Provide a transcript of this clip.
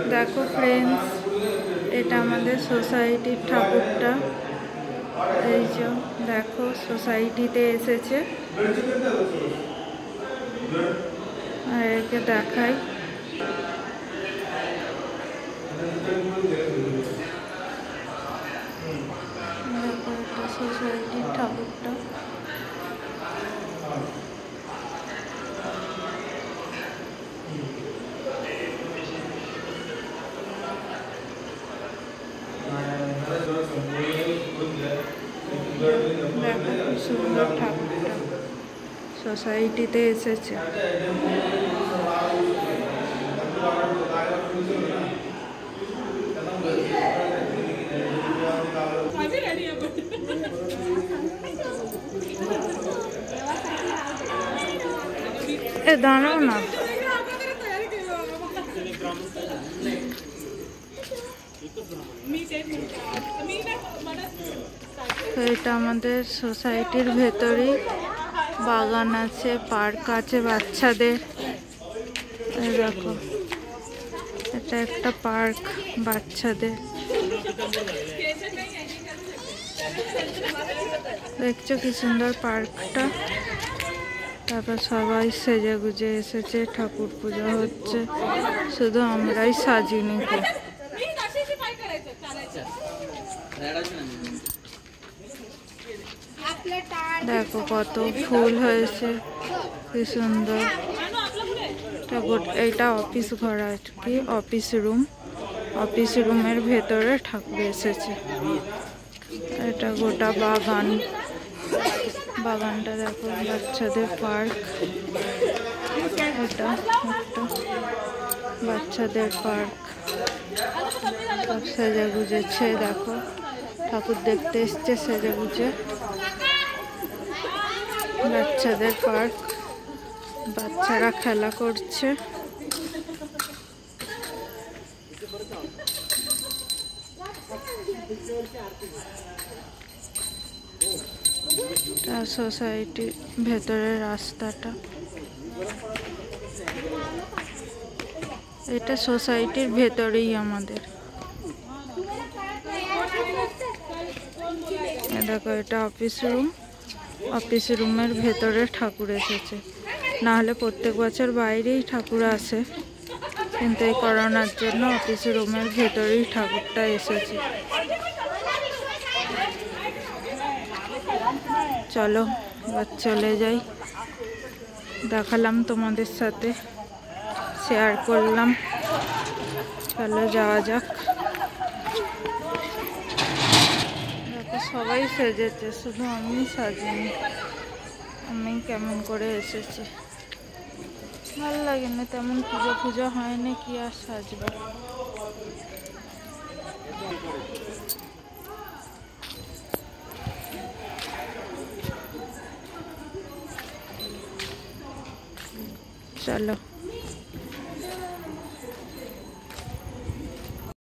দেখো ফ্রেন্ডস, এটা আমাদের সোসাইটির ঠাকুরটা। এই যে দেখো সোসাইটিতে এসেছে, আর একে দেখাই। দেখো এটা সোসাইটির ঠাকুরটা। দেখো খুব সুন্দর ঠাকুরটা সোসাইটিতে এসেছে। এ দাঁড়াও না, তো এটা আমাদের সোসাইটির ভেতরেই বাগান আছে, পার্ক আছে বাচ্চাদের। দেখো এটা একটা পার্ক বাচ্চাদের, দেখছো কি সুন্দর পার্কটা। তারপর সবাই সেজে গুজে এসেছে, ঠাকুর পুজো হচ্ছে, শুধু আমরাই সাজিনি। দেখো কত ফুল হয়েছে, কি সুন্দর। এইটা অফিস ঘর আর কি, অফিস রুম। অফিস রুমের ভেতরে ঠাকুর এসেছে। এটা গোটা বাগান, বাগানটা দেখো, বাচ্চাদের পার্ক। এটা একটা বাচ্চাদের পার্ক, সব সেজে গুজেছে। দেখো ঠাকুর দেখতে এসছে সেজে গুজে। বাচ্চাদের পার্ক, বাচ্চারা খেলা করছে। সোসাইটির ভেতরের রাস্তাটা, এটা সোসাইটির ভেতরেই আমাদের। দেখো এটা অফিস রুম, অফিস রুমের ভেতরে ঠাকুর এসেছে। না হলে প্রত্যেক বছর বাইরেই ঠাকুর আসে, কিন্তু এই করোনার জন্য অফিস রুমের ভেতরেই ঠাকুরটা এসেছে। চলো এবার চলে যাই, দেখালাম তোমাদের সাথে, শেয়ার করলাম। চলো যাওয়া যাক। দেখো সবাই সেজেছে, শুধু আমি সাজিনি। আমি কেমন করে এসেছি, ভালো লাগেনি তেমন, পুজো পুজো হয়নি, কি আর সাজবো। চলো।